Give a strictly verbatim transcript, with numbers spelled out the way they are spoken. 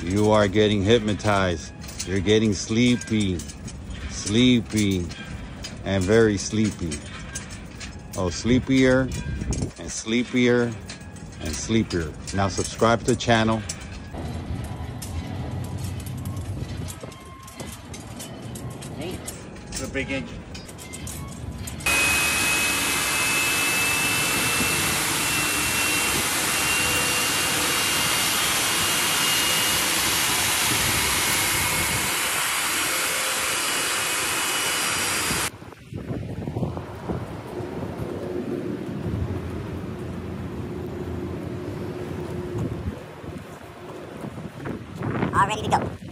You are getting hypnotized. You're getting sleepy, sleepy, and very sleepy. Oh, sleepier and sleepier and sleepier. Now subscribe to the channel. It's a big engine. All ready to go.